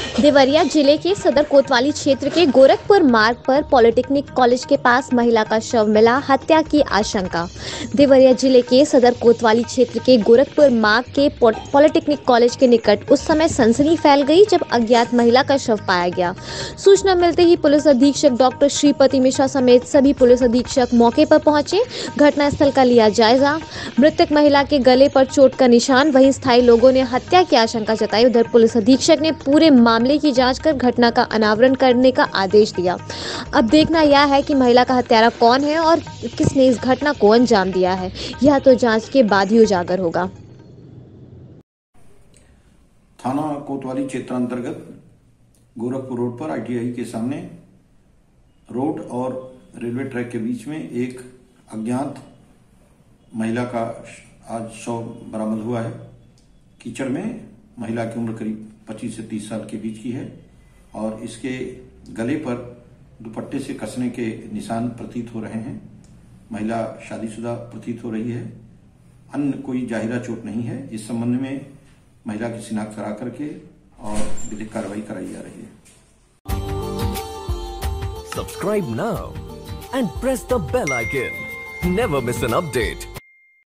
देवरिया जिले के सदर कोतवाली क्षेत्र के गोरखपुर मार्ग पर पॉलिटेक्निक कॉलेज के पास महिला का शव मिला, हत्या की आशंका। देवरिया जिले के सदर कोतवाली क्षेत्र के गोरखपुर मार्ग के पॉलिटेक्निक कॉलेज के निकट उस समय सनसनी फैल गई जब अज्ञात महिला का शव पाया गया। सूचना मिलते ही पुलिस अधीक्षक डॉक्टर श्रीपति मिश्रा समेत सभी पुलिस अधीक्षक मौके पर पहुंचे। घटनास्थल का लिया जायजा। मृतक महिला के गले पर चोट का निशान, वहीं स्थायी लोगों ने हत्या की आशंका जताई। उधर पुलिस अधीक्षक ने पूरे मामले की जांच कर घटना का अनावरण करने का आदेश दिया। अब देखना यह है कि महिला का हत्यारा कौन है और किसने इस घटना को अंजाम दिया है, यह तो जांच के बाद ही उजागर होगा। थाना कोतवाली क्षेत्र अंतर्गत गोरखपुर रोड पर ITI के सामने रोड और रेलवे ट्रैक के बीच में एक अज्ञात महिला का आज शव बरामद हुआ है। कीचड़ में महिला की उम्र करीब 25 से 30 साल के बीच की है और इसके गले पर दुपट्टे से कसने के निशान प्रतीत हो रहे हैं। महिला शादीशुदा प्रतीत हो रही है। अन्य कोई जाहिरा चोट नहीं है। इस संबंध में महिला की शिनाख्त करा करके और विधिक कार्रवाई कराई जा रही है। Subscribe now and press the bell icon. Never miss an update.